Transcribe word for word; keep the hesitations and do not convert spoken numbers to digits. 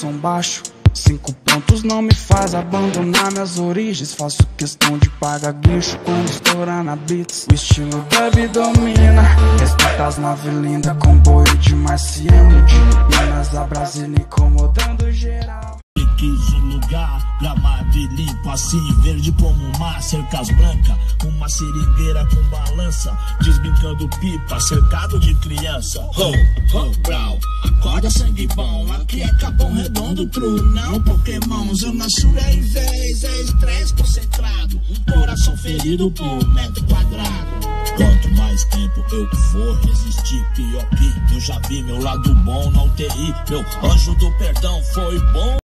som baixo. Cinco pontos não me faz abandonar minhas origens. Faço questão de pagar guicho quando estourar na beats. O estilo dub domina, respeita as naves lindas, comboio de marciano, de Minas a Brasília incomodando geral. Quis um lugar gramado e limpo, assim verde como o mar, cercas brancas, uma seringueira com balança, desbrincando pipa, cercado de criança. Ho, ho, brau, acorda sangue bom, aqui é Capão Redondo, true, não Pokémon, zona sul é em vez, é estresse concentrado, um coração ferido por metro quadrado. Quanto mais tempo eu for resistir, pior que eu já vi meu lado bom na U T I, meu anjo do perdão foi bom.